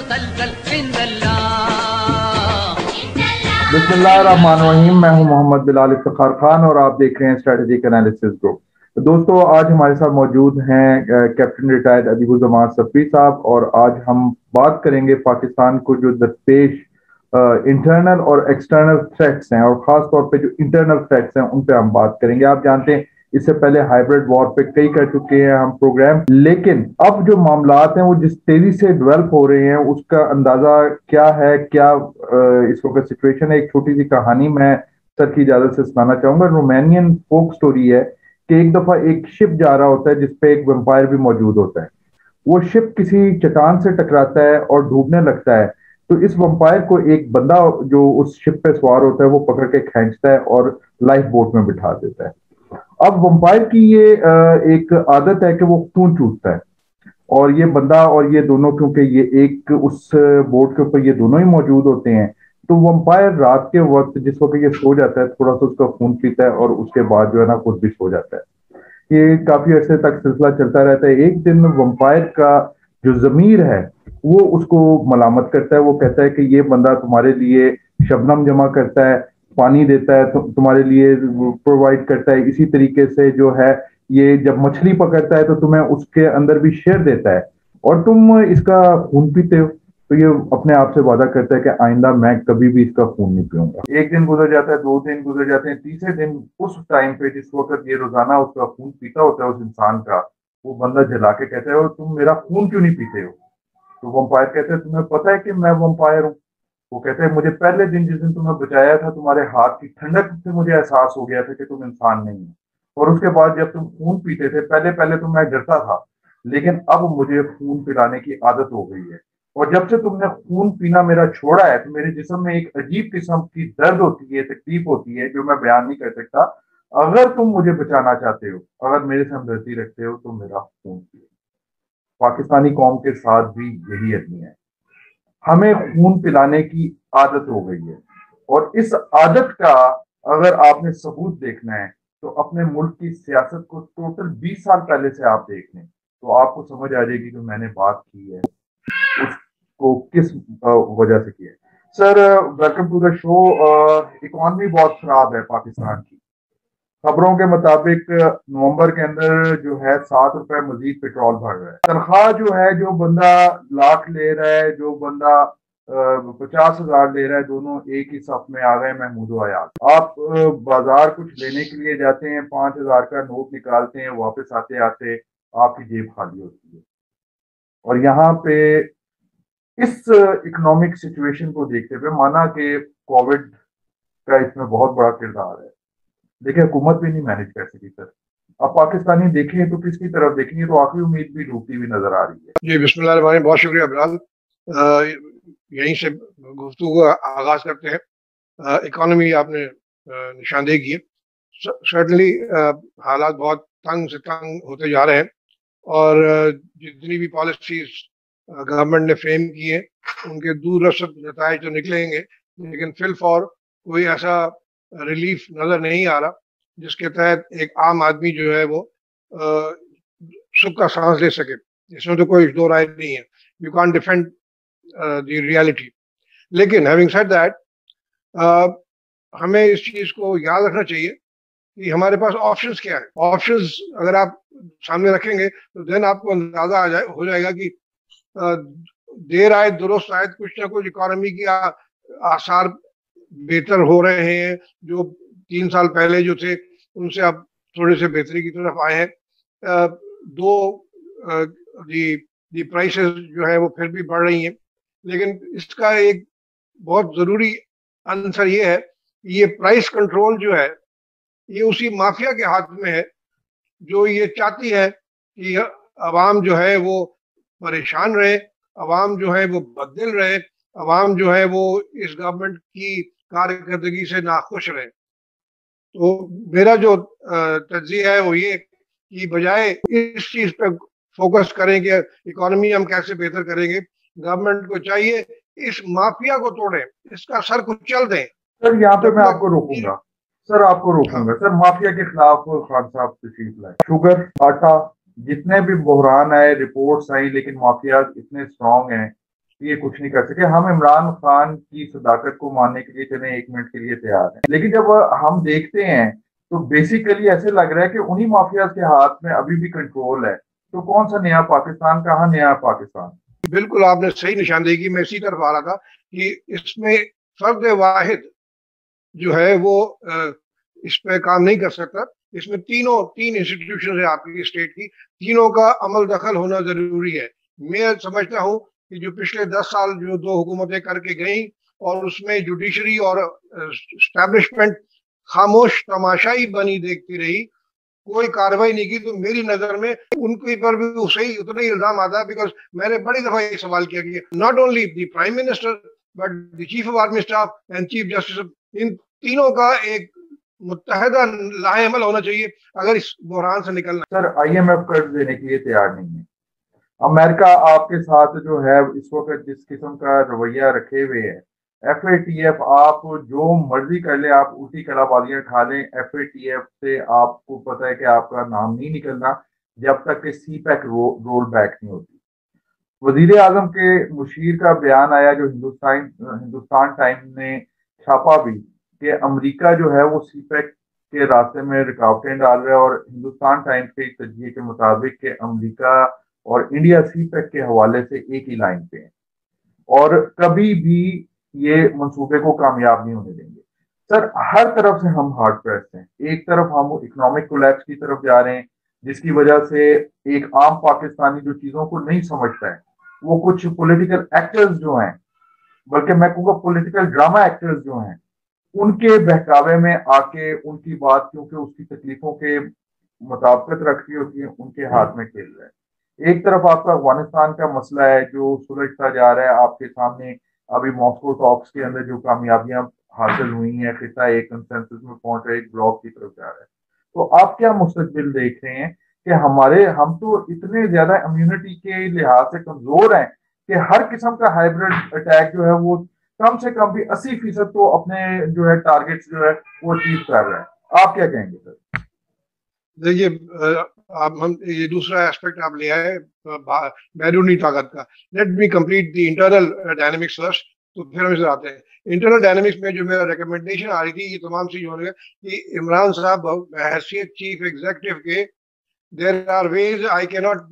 बिस्मिल्लाहिर्रहमानिर्रहीम। मैं हूं मोहम्मद बिलाल इफ्तिखार खान और आप देख रहे हैं स्ट्रेटेजिक एनालिसिस ग्रुप। तो दोस्तों, आज हमारे साथ मौजूद हैं कैप्टन रिटायर्ड अदीबुज़्ज़मान सफ़ी साहब, और आज हम बात करेंगे पाकिस्तान को जो दरपेश इंटरनल और एक्सटर्नल थ्रेट्स हैं, और ख़ास तौर पे जो इंटरनल थ्रेट्स हैं उन पे हम बात करेंगे। आप जानते हैं इससे पहले हाइब्रिड वॉर पे कई कर चुके हैं हम प्रोग्राम, लेकिन अब जो मामलात हैं वो जिस तेजी से डेवलप हो रहे हैं उसका अंदाजा क्या है, क्या इस वक्त सिचुएशन है। एक छोटी सी कहानी मैं सर की इजाजत से सुनाना चाहूंगा। रोमानियन फोक स्टोरी है कि एक दफा एक शिप जा रहा होता है जिसपे एक वेम्पायर भी मौजूद होता है। वो शिप किसी चट्टान से टकराता है और डूबने लगता है। तो इस वंपायर को एक बंदा जो उस शिप पे सवार होता है वो पकड़ के खींचता है और लाइफ बोट में बिठा देता है। अब वंपायर की ये एक आदत है कि वो खून चूसता है, और ये बंदा और ये दोनों, क्योंकि ये एक उस बोट के ऊपर ये दोनों ही मौजूद होते हैं, तो वंपायर रात के वक्त जिस वक्त ये सो जाता है थोड़ा सा उसका खून पीता है और उसके बाद जो है ना खुद भी सो जाता है। ये काफी अरसे तक सिलसिला चलता रहता है। एक दिन वंपायर का जो जमीर है वो उसको मलामत करता है। वो कहता है कि ये बंदा तुम्हारे लिए शबनम जमा करता है, पानी देता है, तुम्हारे लिए प्रोवाइड करता है, इसी तरीके से जो है ये जब मछली पकड़ता है तो तुम्हें उसके अंदर भी शेर देता है, और तुम इसका खून पीते हो। तो ये अपने आप से वादा करता है कि आइंदा मैं कभी भी इसका खून नहीं पीऊंगा। एक दिन गुजर जाता है, 2 दिन गुजर जाते हैं, तीसरे दिन उस टाइम पे जिस वक्त ये रोजाना उसका खून पीता होता है उस इंसान का, वो बंदा जला के कहता है, "और तुम मेरा खून क्यों नहीं पीते हो?" तो वंपायर कहते हैं, "तुम्हें पता है कि मैं वंपायर हूँ?" वो कहते हैं, "मुझे पहले दिन जिस दिन तुम्हें बचाया था तुम्हारे हाथ की ठंडक से मुझे एहसास हो गया था कि तुम इंसान नहीं हो, और उसके बाद जब तुम खून पीते थे पहले पहले तो मैं डरता था, लेकिन अब मुझे खून पिलाने की आदत हो गई है, और जब से तुमने खून पीना मेरा छोड़ा है तो मेरे जिस्म में एक अजीब किस्म की दर्द होती है, तकलीफ होती है जो मैं बयान नहीं कर सकता। अगर तुम मुझे बचाना चाहते हो, अगर मेरे से हमदर्दी रखते हो तो मेरा खून पियो।" पाकिस्तानी कौम के साथ भी यही अदमी है। हमें खून पिलाने की आदत हो गई है, और इस आदत का अगर आपने सबूत देखना है तो अपने मुल्क की सियासत को टोटल 20 साल पहले से आप देख लें तो आपको समझ आ जाएगी कि मैंने बात की है उसको किस वजह से किया है। Sir, welcome to the show. Economy बहुत खराब है पाकिस्तान की। खबरों के मुताबिक नवंबर के अंदर जो है 7 रुपए मजीद पेट्रोल भर रहा है। तनख्वाह जो है, जो बंदा लाख ले रहा है, जो बंदा 50,000 ले रहा है, दोनों एक ही सफ में आ गए महमूद आयात। आप बाजार कुछ लेने के लिए जाते हैं, 5,000 का नोट निकालते हैं, वापस आते आते आपकी जेब खाली होती है। और यहाँ पे इस इकोनॉमिक सिचुएशन को देखते हुए, माना कि कोविड का इसमें बहुत बड़ा किरदार है, देखिए हुकूमत भी नहीं मैनेज कर सकी सर। अब पाकिस्तानी देखें तो किसकी तरफ देखेंगे, तो आखिरी उम्मीद भी डूबती हुई नजर आ रही है। जी, बिस्मिल्लाह रहमान रहीम। बहुत शुक्रिया बिलाल। यहीं से गुफ्तगू का आगाज करते हैं। इकोनॉमी आपने निशानदेही की है। सर्टनली हालात बहुत तंग से तंग होते जा रहे हैं, और जितनी भी पॉलिसीज गवर्नमेंट ने फ्रेम की है उनके दूररसद नताइज तो निकलेंगे, लेकिन फिल फॉर कोई ऐसा रिलीफ नजर नहीं आ रहा जिसके तहत एक आम आदमी जो है वो सुख का सांस ले सके। इसमें तो कोई दो राय नहीं है। You can't defend the reality. लेकिन हैविंग सेड दैट, हमें इस चीज को याद रखना चाहिए कि हमारे पास ऑप्शंस क्या है। ऑप्शंस अगर आप सामने रखेंगे तो देन आपको अंदाजा हो जाएगा कि देर आए दुरुस्त आए, कुछ ना कुछ इकोनॉमी की आसार बेहतर हो रहे हैं। जो 3 साल पहले जो थे उनसे अब थोड़े से बेहतरी की तरफ आए हैं। दो दी प्राइसेस जो है वो फिर भी बढ़ रही हैं, लेकिन इसका एक बहुत जरूरी आंसर ये है कि ये प्राइस कंट्रोल जो है ये उसी माफिया के हाथ में है जो ये चाहती है कि अवाम जो है वो परेशान रहे, अवाम जो है वो बददिल रहे, अवाम जो है वो इस गवर्नमेंट की कारकर्दगी से नाखुश रहे। तो मेरा जो तज्जिया है वो ये कि बजाय इस चीज पे फोकस करें कि इकोनॉमी हम कैसे बेहतर करेंगे, गवर्नमेंट को चाहिए इस माफिया को तोड़ें, इसका सर कुचल दें। सर यहाँ पे मैं आपको रोकूंगा। सर आपको रोकूंगा। हाँ। सर, माफिया के खिलाफ खान साहब तशरीफ लाए। शुगर, आटा, जितने भी बहरान आए, रिपोर्ट्स आई, लेकिन माफिया इतने स्ट्रांग हैं ये कुछ नहीं कर सके। हम इमरान खान की सदाकत को मानने के लिए चले 1 मिनट के लिए तैयार हैं, लेकिन जब हम देखते हैं तो बेसिकली ऐसे लग रहा है कि उन्हीं माफिया के हाथ में अभी भी कंट्रोल है। तो कौन सा नया पाकिस्तान, कहाँ नया पाकिस्तान? बिल्कुल आपने सही निशानदेही की, मैं इसी तरफ आ रहा था कि इसमें फर्द वाहिद जो है वो इस पे काम नहीं कर सकता। इसमें तीन इंस्टीट्यूशन है आपकी स्टेट की, तीनों का अमल दखल होना जरूरी है। मैं समझता हूँ कि जो पिछले 10 साल जो दो हुकूमतें करके गई और उसमें जुडिशरी और स्टैब्लिशमेंट खामोश तमाशाई बनी देखती रही, कोई कार्रवाई नहीं की, तो मेरी नजर में उनके पर भी उसे ही उतना ही इल्जाम आता है। बिकॉज मैंने बड़ी दफा ये सवाल किया कि not only the prime minister but the chief of army staff and chief justice, इन तीनों का एक मुत्तहदा लाहेअमल होना चाहिए अगर इस बहरान से निकलना। सर, IMF कर्ज देने के लिए तैयार नहीं है। अमेरिका आपके साथ जो है इस वक्त जिस किस्म का रवैया रखे हुए है, FATF आप जो मर्जी कर ले, आप उल्टी कलाबाजियां खा लें, FATF से आपको पता है कि आपका नाम नहीं निकलना जब तक कि CPEC रोल बैक नहीं होती। वजीर आजम के मुशीर का बयान आया जो हिंदुस्तान टाइम ने छापा भी, कि अमेरिका जो है वो CPEC के रास्ते में रुकावटें डाल रहा है, और हिंदुस्तान टाइम्स के तजज़िये के मुताबिक कि अमेरिका और इंडिया CPEC के हवाले से एक ही लाइन पे है और कभी भी ये मंसूबे को कामयाब नहीं होने देंगे। सर, हर तरफ से हम हार्ड प्रेस हैं। एक तरफ हम इकोनॉमिक कोलैप्स की तरफ जा रहे हैं, जिसकी वजह से एक आम पाकिस्तानी जो चीजों को नहीं समझता है, वो कुछ पॉलिटिकल एक्टर्स जो हैं, बल्कि मैं कहूँगा पॉलिटिकल ड्रामा एक्टर्स जो हैं, उनके बहकावे में आके उनकी बात, क्योंकि उसकी तकलीफों के मुताबिकत रखती होती है, उनके हाथ में खेल रहा है। एक तरफ आपका अफगानिस्तान का मसला है जो सुलझता जा रहा है आपके सामने। अभी मॉस्को टॉक्स के अंदर जो कामयाबियां हासिल हुई हैं, खिता एक कंसेंसस में पहुंच रहे, एक ब्लॉक की तरफ जा रहा है। तो आप क्या मुस्तकबिल देख रहे हैं कि हम तो इतने ज्यादा इम्यूनिटी के लिहाज से कमजोर हैं कि हर किस्म का हाइब्रिड अटैक जो है वो कम से कम भी 80% तो अपने जो है टारगेट्स जो है वो अचीव कर रहा है। आप क्या कहेंगे सर? देखिए, आप हम ये दूसरा एस्पेक्ट आप ले आए बैरूनी ताकत का। Let me complete the internal dynamics first, तो फिर हम इसे आते हैं। इंटरनल डायनेमिक्स में जो मेरा रिकमेंडेशन आ रही थी, ये तमाम चीज होने कि इमरान साहब हैसियत चीफ एग्जीक्यूटिव के, there are ways I cannot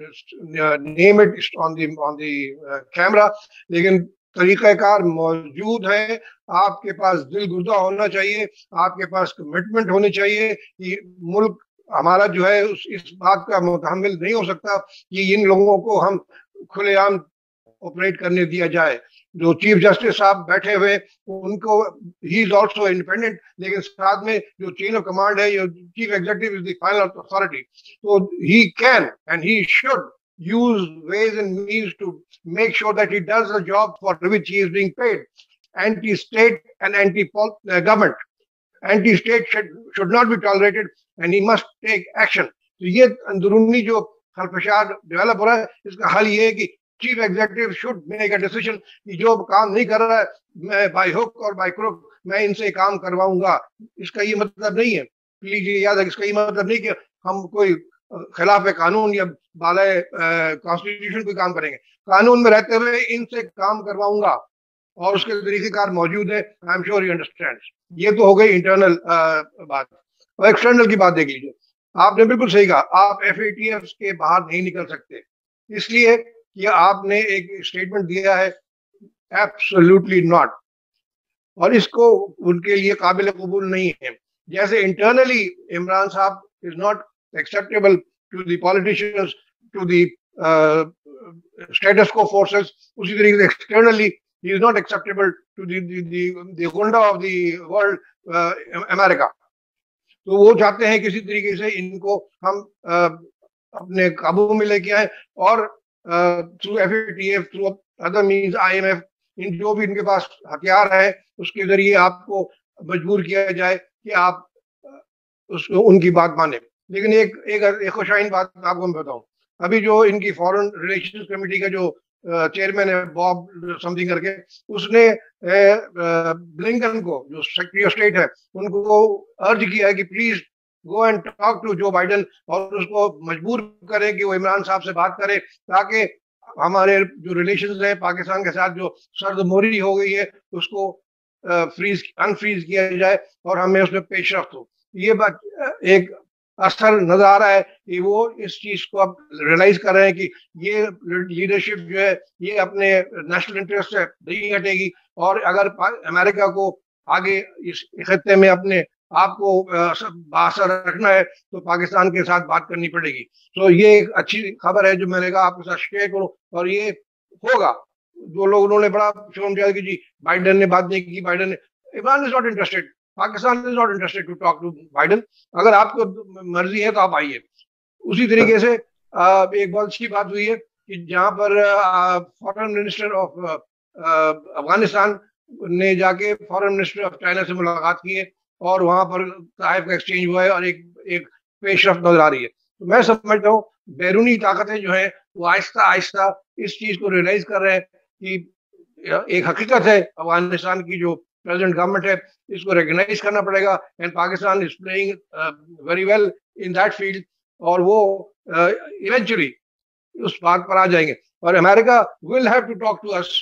name it on the camera, लेकिन तरीक़ाकार मौजूद है। आपके पास दिल गुर्दा होना चाहिए, आपके पास कमिटमेंट होनी चाहिए कि मुल्क हमारा जो है इस बात का मुतहम्मिल नहीं हो सकता कि इन लोगों को हम खुलेआम ऑपरेट करने दिया जाए। जो चीफ जस्टिस साहब बैठे हुए उनको, ही इज ऑल्सो इंडिपेंडेंट, लेकिन साथ में जो चेन ऑफ कमांड है, chief executive is the final authority, तो he can and he should use ways and means to make sure that he does the job for which he is being paid. Anti-state and anti-government, anti-state should not be tolerated and he must take action. तो ये अंदरूनी जो खलफशार develop हो रहा है, इसका हल ये है कि chief executive should make a decision कि जो काम नहीं कर रहा है, मैं बाय हुक और बाय क्रुक मैं इनसे काम करवाऊंगा। इसका ये मतलब नहीं है, प्लीज ये याद है, इसका ये मतलब नहीं कि हम कोई खिलाफ कानून या बाले कॉन्स्टिट्यूशन कोई काम करेंगे। कानून में रहते हुए इनसे काम करवाऊंगा और उसके तरीकेकार मौजूद है। I am sure you understand. ये तो हो गई इंटरनल बात। और एक्सटर्नल की बात देख लीजिए। आपने बिल्कुल सही कहा, आप FATF के बाहर नहीं निकल सकते, इसलिए कि आपने एक स्टेटमेंट दिया है, एब्सोल्युटली नॉट, और इसको उनके लिए काबिल कबूल नहीं है। जैसे इंटरनली इमरान साहब is not acceptable to the politicians, to the status quo forces, उसी तरीके से externally he is not acceptable to the gunda of the world, America। तो वो चाहते हैं किसी तरीके से इनको हम अपने काबू में लेके आए, और through FATF, through other means IMF, इन जो भी इनके पास हथियार है उसके जरिए आपको मजबूर किया जाए कि आप उनकी बात माने। लेकिन एक खुशाइन बात आपको मैं बताऊं, अभी जो इनकी फॉरेन रिलेशंस कमेटी का जो चेयरमैन है बॉब समथिंग करके, उसने ब्लिंकन को जो सेक्रेटरी ऑफ स्टेट है उनको अर्ज किया है कि please go and talk to Joe Biden और उसको मजबूर करें कि वो इमरान साहब से बात करे, ताकि हमारे जो रिलेशंस है पाकिस्तान के साथ जो सर्दमोरी हो गई है उसको अनफ्रीज किया जाए और हमें उसमें पेशरफ्त हो। ये बात एक असर नजर आ रहा है कि वो इस चीज को अब रियलाइज कर रहे हैं कि ये लीडरशिप जो है ये अपने नेशनल इंटरेस्ट से नहीं हटेगी, और अगर अमेरिका को आगे इस खत्ते में अपने आपको बासर रखना है तो पाकिस्तान के साथ बात करनी पड़ेगी। तो ये एक अच्छी खबर है जो मैंने कहा आपके साथ शेयर करूं, और ये होगा। जो लोग उन्होंने बड़ा शोर किया कि जी बाइडेन ने बात नहीं की, बाइडेन ने, Imran is not interested, Pakistan is not interested to talk to Biden. अगर आपको मर्जी है तो आप आइए। उसी तरीके से एक बहुत अच्छी बात हुई है कि जहां पर फॉरेन मिनिस्टर ऑफ अफगानिस्तान ने जाके फॉरेन मिनिस्टर ऑफ चाइना से मुलाकात की है और वहां पर ताइफ का एक्सचेंज हुआ है और एक पेशरफ नजर आ रही है। तो मैं समझता हूँ बैरूनी ताकतें जो है वो आहिस्ता आहिस्ता इस चीज को रियलाइज कर रहे हैं कि एक हकीकत है अफगानिस्तान की जो प्रेजेंट गवर्नमेंट है, इसको रिकग्नाइज करना पड़ेगा, and Pakistan is playing very well in that field, और वो इवेंचुअली उस बात पर आ जाएंगे। और America will have to talk to us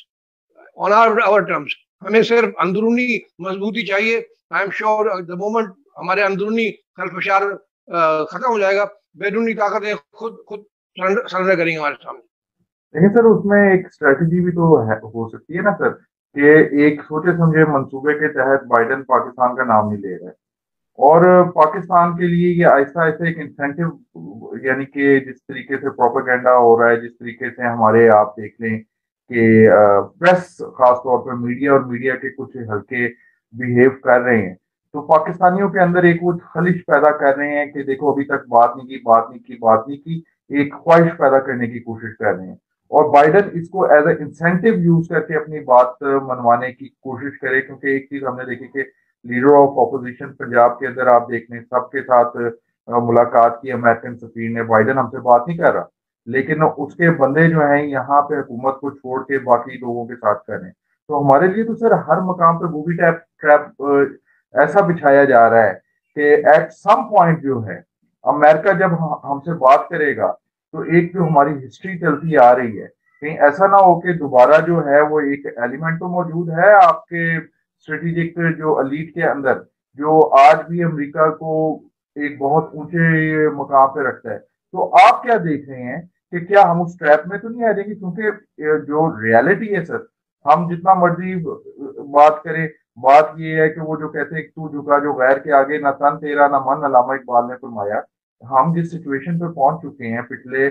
on our terms. हमें सिर्फ अंदरूनी मजबूती चाहिए। I am sure the moment हमारे अंदरूनी खलफशार खत्म हो जाएगा, बैरूनी ताकतें खुद खुद सरेंडर करेंगे हमारे सामने। लेकिन सर उसमें एक स्ट्रेटजी भी तो हो सकती है ना सर, कि एक सोचे समझे मंसूबे के तहत बाइडेन पाकिस्तान का नाम नहीं ले रहा है और पाकिस्तान के लिए ये आहिस्ता आहिस्ता एक इंसेंटिव, यानी कि जिस तरीके से प्रोपेगेंडा हो रहा है, जिस तरीके से हमारे आप देख लें कि प्रेस खासतौर पर मीडिया और मीडिया के कुछ हल्के बिहेव कर रहे हैं, तो पाकिस्तानियों के अंदर एक वो खलिश पैदा कर रहे हैं कि देखो अभी तक बात नहीं की, बात नहीं की, बात नहीं की, एक ख्वाहिश पैदा करने की कोशिश कर रहे हैं। और बाइडेन इसको एज ए इंसेंटिव यूज करके अपनी बात मनवाने की कोशिश करे, क्योंकि एक चीज हमने देखी कि लीडर ऑफ ऑपोजिशन पंजाब के अंदर आप देख लें सबके साथ मुलाकात की अमेरिकन सफीर ने, बाइडेन हमसे बात नहीं कर रहा, लेकिन उसके बंदे जो हैं यहाँ पे हुकूमत को छोड़ के बाकी लोगों के साथ कर रहे हैं। तो हमारे लिए तो सर हर मकाम पे बूबी ट्रैप ट्रैप ऐसा बिछाया जा रहा है कि एट सम पॉइंट जो है अमेरिका जब हमसे बात करेगा तो एक जो हमारी हिस्ट्री चलती आ रही है, कहीं ऐसा ना हो कि दोबारा जो है वो एक एलिमेंट तो मौजूद है आपके स्ट्रेटेजिक जो अलीट के अंदर, जो आज भी अमेरिका को एक बहुत ऊंचे मकाम पे रखता है। तो आप क्या देख रहे हैं कि क्या हम उस ट्रैप में तो नहीं आ जाएंगे? क्योंकि जो रियलिटी है सर, हम जितना मर्जी बात करें, बात ये है कि वो जो कहते हैं तू झुका जो गैर के आगे, ना तन तेरा ना मन, अल्लामा इकबाल ने फरमाया। हम जिस सिचुएशन पे पहुंच चुके हैं पिछले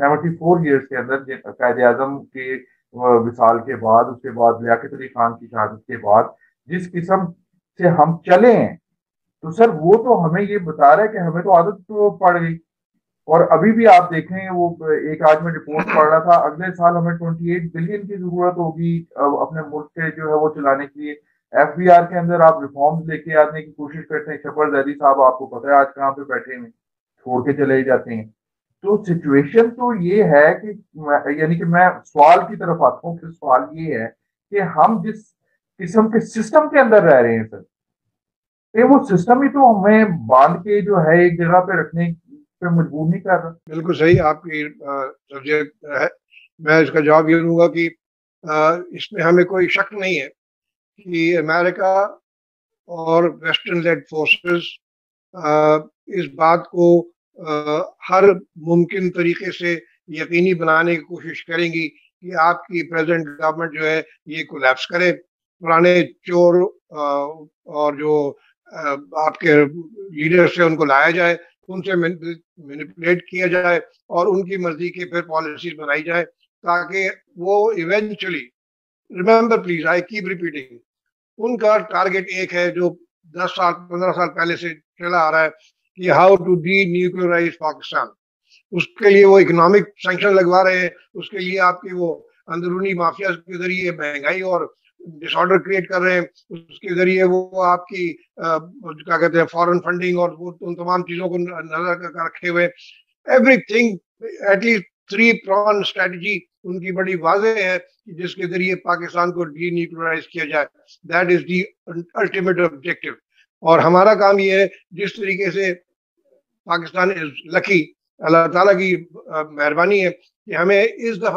74 ईयर्स के अंदर, कायदे आजम के विसाल के बाद, उसके बाद लियाकत अली खान की शहादत के बाद जिस किस्म से हम चले हैं, तो सर वो तो हमें ये बता रहा है कि हमें तो आदत तो पड़ गई। और अभी भी आप देखें, वो एक आज में रिपोर्ट पढ़ रहा था, अगले साल हमें 28 बिलियन की जरूरत होगी अपने मुल्क के जो है वो चलाने के लिए। एफबीआर के अंदर आप रिफॉर्म्स लेके आने की कोशिश करते हैं, शफर जैदी साहब आपको पता है आज कहाँ पे बैठे हैं, छोड़ के चले जाते हैं। तो सिचुएशन तो ये है कि यानी कि मैं सवाल की तरफ आता हूँ, फिर सवाल ये है कि हम जिस किस्म के सिस्टम के अंदर रह रहे हैं सर, ये वो सिस्टम ही तो हमें बांध के जो है एक जगह पे रखने पे मजबूर नहीं कर रहा। बिल्कुल सही आपकी सब्जेक्ट है। मैं इसका जवाब ये दूंगा कि इसमें हमें कोई शक नहीं है कि अमेरिका और वेस्टर्न लेड फोर्सेस इस बात को हर मुमकिन तरीके से यकीनी बनाने की कोशिश करेंगी कि आपकी प्रेजेंट गवर्नमेंट जो है ये कोलैप्स करे, पुराने चोर और जो आपके लीडर्स है उनको लाया जाए, उनसे मैनिपुलेट किया जाए और उनकी मर्जी की फिर पॉलिसीज बनाई जाए, ताकि वो eventually, remember please, I keep repeating, उनका टारगेट एक है जो 10 साल 15 साल पहले से चला आ रहा है कि how to denuclearise Pakistan. उसके लिए वो इकोनॉमिक सैंक्शन लगवा रहे हैं, उसके लिए आपकी वो अंदरूनी माफिया के जरिए महंगाई और डिसऑर्डर क्रिएट कर रहे हैं, उसके जरिए वो आपकी क्या कहते हैं फॉरेन फंडिंग और वो उन तमाम चीजों को नजर रखे हुए, एवरीथिंग, एटलीस्ट 3 प्रॉन स्ट्रेटजी उनकी बड़ी वाज़ेह है कि जिसके जरिए पाकिस्तान को डीन्यूक्लियराइज किया जाए। That is the ultimate objective. और हमारा काम ये है, जिस तरीके से पाकिस्तान इज लकी, अल्लाह ताला की मेहरबानी है कि हमें इस दफा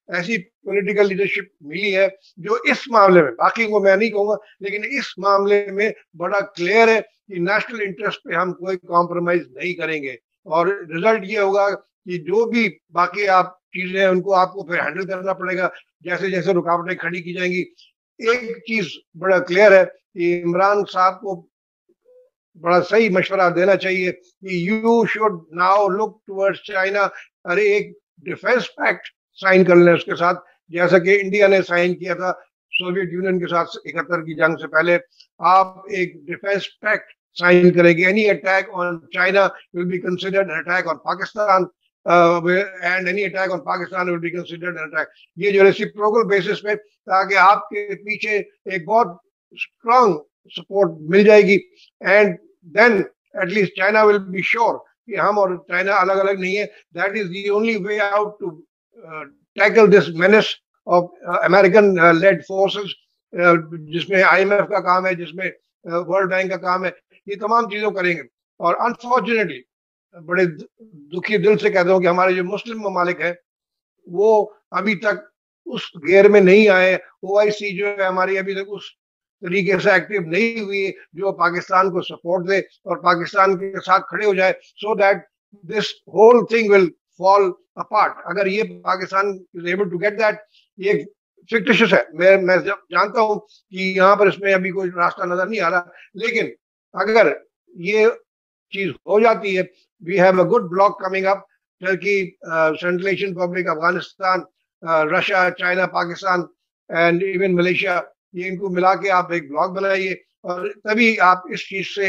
ऐसी पॉलिटिकल लीडरशिप मिली है जो इस मामले में, बाकी को मैं नहीं कहूंगा, लेकिन इस मामले में बड़ा क्लियर है कि नेशनल इंटरेस्ट पे हम कोई कॉम्प्रोमाइज नहीं करेंगे। और रिजल्ट ये होगा कि जो भी बाकी आप चीजें हैं उनको आपको फिर हैंडल करना पड़ेगा जैसे जैसे रुकावटें खड़ी की जाएंगी। एक चीज बड़ा क्लियर है कि इमरान साहब को बड़ा सही मशवरा देना चाहिए कि you should now look towards China. अरे एक डिफेंस पैक्ट साइन कर लें उसके साथ, जैसा कि इंडिया ने साइन किया था सोवियत यूनियन के साथ 71 की जंग से पहले। आप एक डिफेंस पैक्ट साइन करेंगे, any attack on China will be considered an attack on Pakistan and any attack on Pakistan will be considered an attack. ये जो रेसिप्रोकल बेसिस पे, ताकि आपके पीछे एक बहुत स्ट्रांग सपोर्ट मिल जाएगी and then at least China will be sure कि हम और चाइना अलग अलग नहीं है। That is the only way out to tackle this menace of American led forces, जिसमें आईएमएफ का काम है, जिसमें वर्ल्ड बैंक का काम है। ये तमाम चीजों करेंगे। और अनफॉर्चुनेटली बड़े दुखी दिल से कहता हूँ कि हमारे जो मुस्लिम ममालिक हैं वो अभी तक उस घेर में नहीं आए। ओआईसी जो है हमारी अभी तक उस तरीके से एक्टिव नहीं हुई जो पाकिस्तान को सपोर्ट दे और पाकिस्तान के साथ खड़े हो जाए, so that this whole thing will fall apart. अगर ये Pakistan is able to get that, ये फिक्टिशियस है, मैं जानता हूं कि यहाँ पर इसमें अभी कोई रास्ता नजर नहीं आ रहा, लेकिन अगर ये चीज हो जाती है, we have a good bloc coming up, Turkey, Central Asian Republic, Afghanistan, Russia, China, Pakistan and even Malaysia. ये इनको मिला के आप एक ब्लॉक बनाइए और तभी आप इस चीज से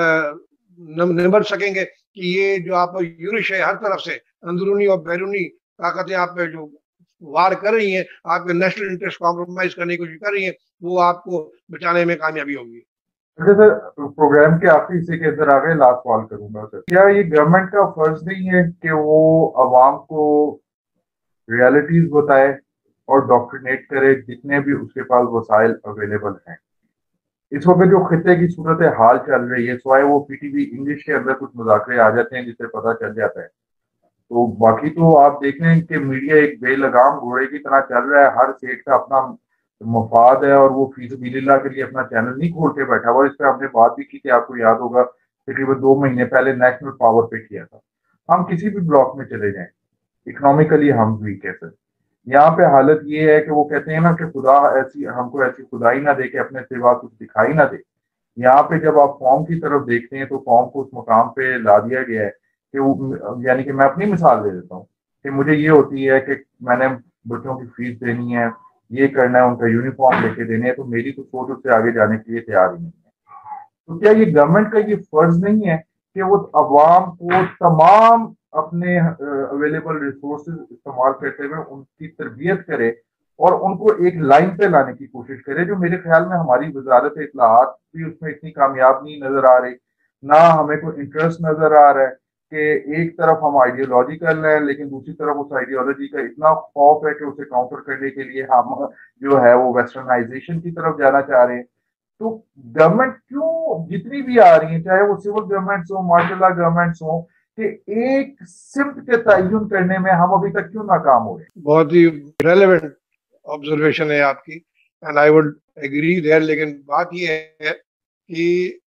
निबट सकेंगे कि ये जो आप यूरिश है हर तरफ से अंदरूनी और बैरूनी ताकतें आप पे जो वार कर रही हैं, आपके नेशनल इंटरेस्ट कॉम्प्रोमाइज करने की कोशिश कर रही हैं, वो आपको बचाने में कामयाबी होगी। अच्छा सर, प्रोग्राम के आखिरी हिस्से के अंदर आ गए, लास्ट सवाल करूंगा सर। क्या ये गवर्नमेंट का फर्ज नहीं है कि वो अवाम को रियलिटीज बताए और डॉक्ट्रिनेट करे जितने भी उसके पास वसाइल अवेलेबल हैं? इस वक्त जो खिते की सूरत हाल चल रही है, स्वाय वो पीटीवी इंग्लिश के अंदर कुछ मुज़ाकरे आ जाते हैं जिससे पता चल जाता है, तो बाकी तो आप देख रहे हैं कि मीडिया एक बेलगाम घोड़े की तरह चल रहा है। हर सेठ का अपना मफाद है और वो फीसबिलिल्लाह के लिए अपना चैनल नहीं खोल के बैठा हुआ। इस पर हमने बात भी की थी, आपको याद होगा, तकरीबन 2 महीने पहले नेशनल पावर पे किया था। हम किसी भी ब्लॉक में चले जाएं, इकोनॉमिकली हम वीक है सर। यहाँ पे हालत ये है कि वो कहते हैं ना कि खुदा ऐसी हमको ऐसी खुदाई ना दे के अपने सिवा कुछ दिखाई ना दे। यहाँ पे जब आप कौम की तरफ देखते हैं तो कौम को उस मुकाम पे ला दिया गया है कि वो, यानी कि मैं अपनी मिसाल दे देता हूँ कि मुझे ये होती है कि मैंने बच्चों की फीस देनी है, ये करना है, उनका यूनिफॉर्म लेके देने हैं, तो मेरी तो सोच उससे आगे जाने के लिए तैयार ही नहीं है। तो क्या ये गवर्नमेंट का ये फर्ज नहीं है कि वो अवाम को तमाम अपने अवेलेबल रिसोर्सेज इस्तेमाल करते हुए उनकी तरबियत करे और उनको एक लाइन पे लाने की कोशिश करे, जो मेरे ख्याल में हमारी वजारत इत्तलाआत भी उसमें इतनी कामयाब नहीं नजर आ रही, ना हमें कोई इंटरेस्ट नजर आ रहा है कि एक तरफ हम आइडियोलॉजिकल हैं लेकिन दूसरी तरफ उस आइडियोलॉजी का इतना खौफ है कि उसे काउंटर करने के लिए हम जो है वो वेस्टर्नाइजेशन की तरफ जाना चाह रहे हैं। तो गवर्नमेंट क्यों जितनी भी आ रही है, चाहे वो सिविल गवर्नमेंट्स हो, मार्शल गवर्नमेंट्स हो, कि एक सिम्त के तयन करने में हम अभी तक क्यों नाकाम हो रहे हैं? बहुत ही रेलेवेंट ऑब्जर्वेशन है आपकी and I would agree there. लेकिन बात ये है कि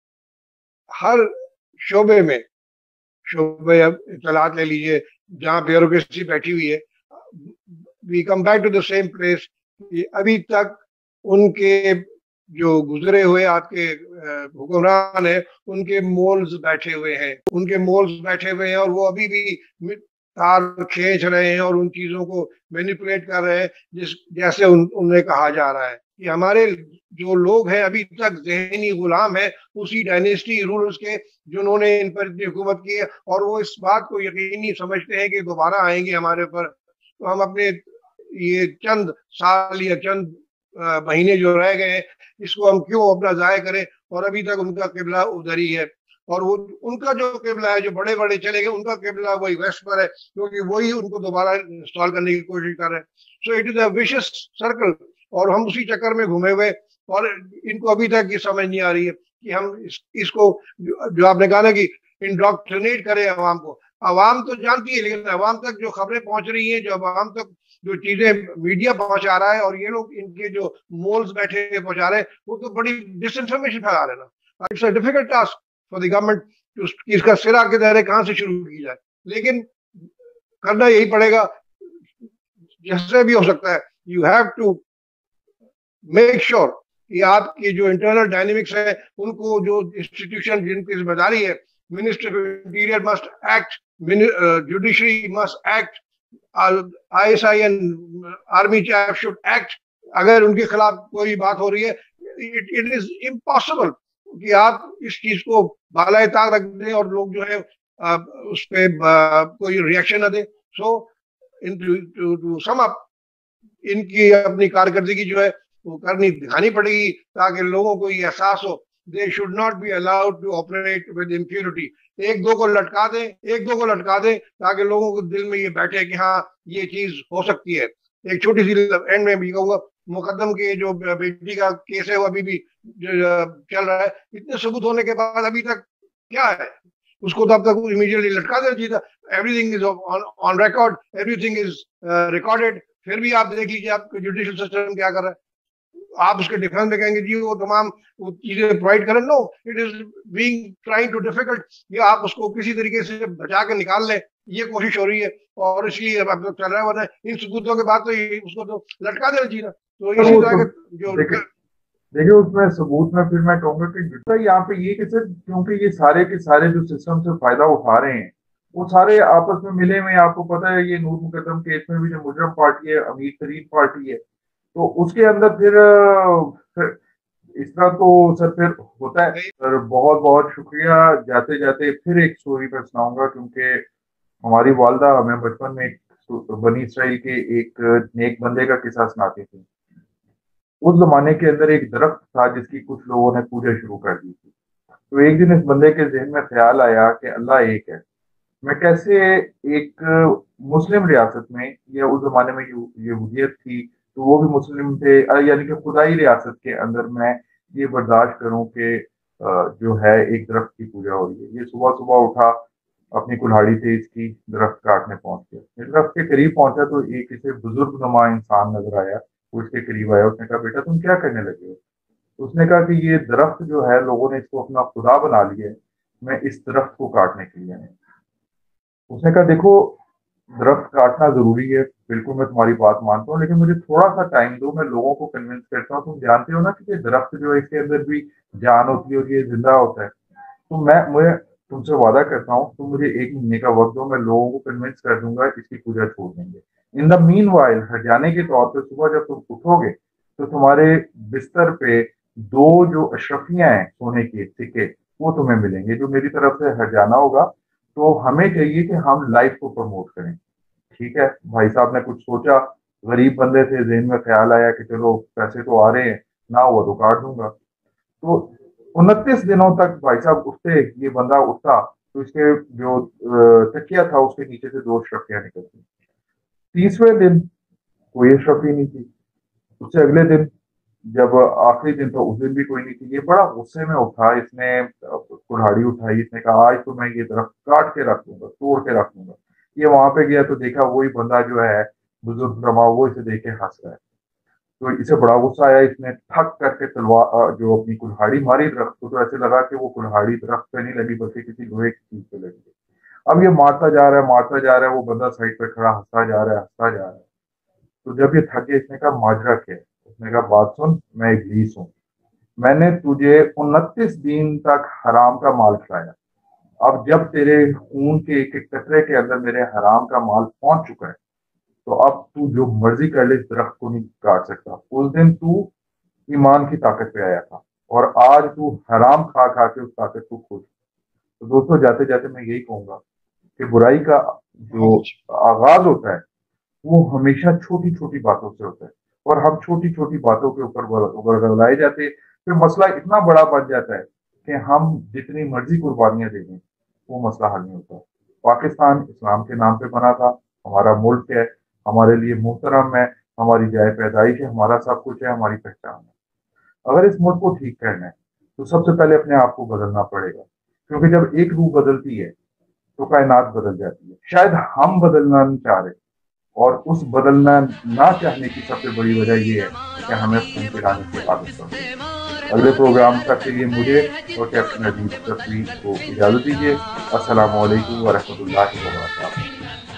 हर शोबे में, शोबे अब इत्तलात ले लीजिए जहाँ ब्यूरोक्रेसी बैठी हुई है, we come back to the same place. अभी तक उनके जो गुजरे हुए आपके हुक्मरान है उनके मोल्स बैठे हुए हैं, उनके मोल्स बैठे हुए हैं और वो अभी भी तार खींच रहे हैं और उन चीजों को मैनिपुलेट कर रहे हैं जैसे उन्हें कहा जा रहा है कि हमारे जो लोग हैं अभी तक ज़हनी गुलाम है उसी डायनेस्टी रूलर्स के जिन्होंने इन पर हुकूमत की है, और वो इस बात को यकीनी समझते हैं कि दोबारा आएंगे हमारे ऊपर, तो हम अपने ये चंद साल या चंद महीने जो रह गए हैं इसको हम क्यों अपना जाया करें। और अभी तक उनका किबला उधर ही है और वो उनका जो किबला है, जो बड़े बड़े चले गए, उनका किबला वही वेस्ट पर है क्योंकि वही उनको दोबारा इंस्टॉल करने की कोशिश कर रहे हैं। So it is a vicious circle और हम उसी चक्कर में घूमे हुए, और इनको अभी तक ये समझ नहीं आ रही है कि हम इसको जो आपने कहा ना कि इंडोक्ट्रिनेट करें अवाम को, आवाम तो जानती है, लेकिन आवाम तक जो खबरें पहुंच रही हैं, जो आवाम तक जो चीजें मीडिया पहुंचा रहा है, और ये लोग इनके जो मोल्स बैठे हैं पहुंचा रहे हैं, वो तो बड़ी डिसइंफॉर्मेशन फैला रहे हैं ना। It's a difficult task for the government इसका सिरा के दायरे कहाँ से शुरू की जाए, लेकिन करना यही पड़ेगा जैसे भी हो सकता है। You have to make sure कि आपकी जो इंटरनल डायनेमिक्स है उनको, जो इंस्टीट्यूशन जिनकी जिम्मेदारी है, ministry of interior must act, judiciary must act, ISI and army chief should act. अगर उनके खिलाफ कोई बात हो रही है, इट इज इम्पॉसिबल कि आप इस चीज को बालाए ताक रख दें और लोग जो है उस पर कोई रिएक्शन न दें। सो इन टू सम अप, इनकी अपनी कारकर्दगी जो है वो करनी दिखानी पड़ेगी, ताकि लोगों को ये एहसास हो they should not be allowed to operate with impunity. एक दो को लटका दें, एक दो को लटका दें, ताकि लोगों को दिल में ये बैठे कि हाँ ये चीज हो सकती है। एक छोटी सी एंड में भी कहूंगा, मुकदम के जो बेटी का केस है वो अभी भी चल रहा है। इतने सबूत होने के बाद अभी तक क्या है, उसको तो अब तक इमीडिएटली लटका देना चाहिए था। Everything is on record, everything is recorded, फिर भी आप देख लीजिए आप जुडिशियल सिस्टम क्या कर रहा है। आप उसके डिफेंस में कहेंगे जी वो तमाम वो चीजें प्रोवाइड करें, no, it is being trying to difficult, ये आप उसको किसी तरीके से बचा के निकाल लें, ये कोशिश हो रही है, और इसलिए अब तक चल रहा है। वरना इन सबूतों के बाद तो उसको तो लटका देना चाहिए ना। तो इसी तरह के जो देखिए उसमें सबूत में फिर मैं कहूंगा कि यहाँ पे ये कि सर क्योंकि ये सारे के सारे जो सिस्टम से फायदा उठा रहे हैं वो सारे आपस में मिले हुए। आपको पता है ये नूर मुकद्दम केस में भी जो मुजरम पार्टी है अमीर तरीन पार्टी है, तो उसके अंदर फिर इस तरह तो सर फिर होता है। सर बहुत बहुत शुक्रिया। जाते जाते फिर एक स्टोरी पर सुनाऊंगा, क्योंकि हमारी वालदा हमें बचपन में एक बनी इसराइल के एक नेक बंदे का किस्सा सुनाती थी। उस जमाने के अंदर एक दरख्त था जिसकी कुछ लोगों ने पूजा शुरू कर दी थी। तो एक दिन इस बंदे के जहन में ख्याल आया कि अल्लाह एक है, मैं कैसे एक मुस्लिम रियासत में, या उस जमाने में यहूदियत थी तो वो भी मुस्लिम थे, यानी कि खुदाई रियासत के अंदर मैं ये बर्दाश्त करूं कि जो है एक दरख्त की पूजा हो रही है। ये सुबह सुबह उठा, अपनी कुल्हाड़ी तेज की, दरख्त काटने पहुंच गया। दरख्त के करीब पहुंचा तो एक इसे बुजुर्ग नुमा इंसान नजर आया। वो इसके करीब आया, उसने कहा बेटा तुम क्या करने लगे हो? तो उसने कहा कि ये दरख्त जो है लोगों ने इसको अपना खुदा बना लिया है, मैं इस दरख्त को काटने के लिए आया। उसने कहा देखो दरख्त काटना जरूरी है, बिल्कुल मैं तुम्हारी बात मानता हूँ, लेकिन मुझे थोड़ा सा टाइम दो, मैं लोगों को कन्विंस करता हूँ। तुम जानते हो ना कि ये दरख्त जो है इसके अंदर भी जान होती है और ये जिंदा होता है। तो मुझे तुमसे वादा करता हूँ, तुम मुझे 1 महीने का वक्त दो, मैं लोगों को कन्विंस कर दूंगा इसकी पूजा छोड़ देंगे। इन द मीन वाइल हरजाने के तौर पर सुबह जब तुम उठोगे तो तुम्हारे बिस्तर पे 2 जो अशरफियां हैं सोने के सिक्के वो तुम्हें मिलेंगे, जो मेरी तरफ से हरजाना होगा। तो हमें चाहिए कि हम लाइफ को प्रमोट करें। ठीक है, भाई साहब ने कुछ सोचा, गरीब बंदे थे, जहन में ख्याल आया कि चलो पैसे तो आ रहे हैं, ना हुआ तो काट दूंगा। तो 29 दिनों तक भाई साहब उठते, ये बंदा उठता तो इसके जो तकिया था उसके नीचे से 2 अशरफियां निकलती। 30वें दिन कोई अशरफी नहीं थी। उससे अगले दिन जब आखिरी दिन तो उस दिन भी कोई नहीं थी। ये बड़ा गुस्से में उठा, इसने कुल्हाड़ी उठाई, इसने कहा आज तो मैं ये दरख्त काट के रख दूंगा, तोड़ के रख दूंगा। ये वहां पे गया तो देखा वही बंदा जो है बुजुर्ग रमा, वो इसे देख के हंस रहा है। तो इसे बड़ा गुस्सा आया, इसने ठक करके तलवार जो अपनी कुल्हाड़ी मारी दरख्त को, तो ऐसे लगा कि वो कुल्हाड़ी दरख्त पे नहीं लगी बल्कि किसी लोहे की चीज पे लगी। अब ये मारता जा रहा है, मारता जा रहा है, वो बंदा साइड पे खड़ा हंसता जा रहा है, हंसता जा रहा है। तो जब ये थक गया, इसने कहा माजरा क्या है? उसने कहा बात सुन, मैं इब्लीस हूँ, मैंने तुझे 29 दिन तक हराम का माल खिलाया। अब जब तेरे खून के एक एक कतरे के अंदर मेरे हराम का माल पहुंच चुका है, तो अब तू जो मर्जी कर ले, इस दरख्त को नहीं काट सकता। उस दिन तू ईमान की ताकत पे आया था और आज तू हराम खा खा के उस ताकत को खो। तो दोस्तों जाते जाते मैं यही कहूंगा कि बुराई का जो आगाज होता है वो हमेशा छोटी छोटी बातों से होता है, और हम छोटी छोटी बातों के ऊपर गड़बड़ाए जाते हैं। फिर मसला इतना बड़ा बन जाता है कि हम जितनी मर्जी कुर्बानियां दे दें वो मसला हल नहीं होता। पाकिस्तान इस्लाम के नाम पे बना था, हमारा मुल्क है, हमारे लिए मोहतरम है, हमारी जाए पैदाइश है, हमारा सब कुछ है, हमारी पहचान है। अगर इस मुल्क को ठीक करना है तो सबसे पहले अपने आप को बदलना पड़ेगा, क्योंकि जब एक रूह बदलती है तो कायनात बदल जाती है। शायद हम बदलना नहीं चाह रहे, और उस बदलना ना चाहने की सबसे बड़ी वजह ये है कि हमें फोन चलाने की आदत पड़ गई। अगले प्रोग्राम तक के लिए मुझे और कैप्टन अजीज तस्वीर को इजाजत दीजिए। अस्सलाम वालेकुम व रहमतुल्लाहि व बरकातहू।